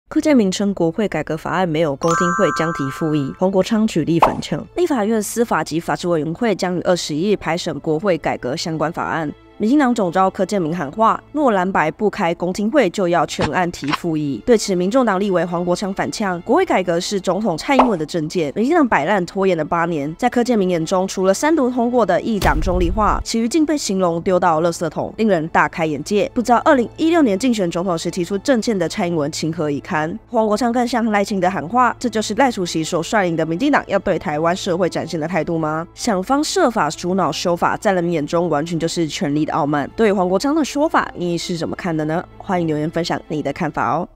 柯建铭称国会改革法案没有公听会将提复议，黄国昌举例反呛。立法院司法及法制委员会将于21日排审国会改革相关法案。民进党总召柯建铭喊话，若蓝白不开公听会，就要全案提复议。对此，民众党立委黄国昌反呛，国会改革是总统蔡英文的政见，民进党摆烂拖延了8年，在柯建铭眼中，除了3读通过的议长中立化，其余竟被形容丢到垃圾桶，令人大开眼界。不知道2016年竞选总统时提出政见的蔡英文情何以堪？黄国昌更向赖清德喊话，这就是赖主席所率领的民进党要对台湾社会展现的态度吗？想方设法主脑修法，在人眼中完全就是权力的傲慢。对于黄国昌的说法，你是怎么看的呢？欢迎留言分享你的看法哦。